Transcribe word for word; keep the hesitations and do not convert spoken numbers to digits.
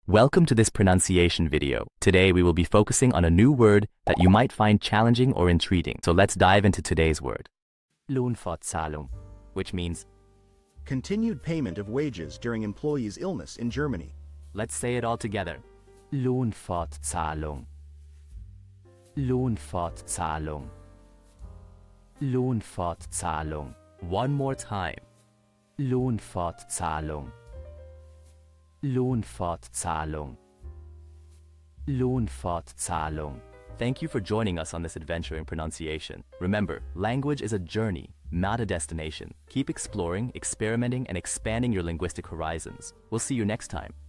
Welcome to this pronunciation video. Today we will be focusing on a new word that you might find challenging or intriguing. So let's dive into today's word. Lohnfortzahlung, which means continued payment of wages during employees' illness in Germany. Let's say it all together. Lohnfortzahlung. Lohnfortzahlung. Lohnfortzahlung. One more time. Lohnfortzahlung. Lohnfortzahlung. Lohnfortzahlung. Thank you for joining us on this adventure in pronunciation. Remember, language is a journey, not a destination. Keep exploring, experimenting, and expanding your linguistic horizons. We'll see you next time.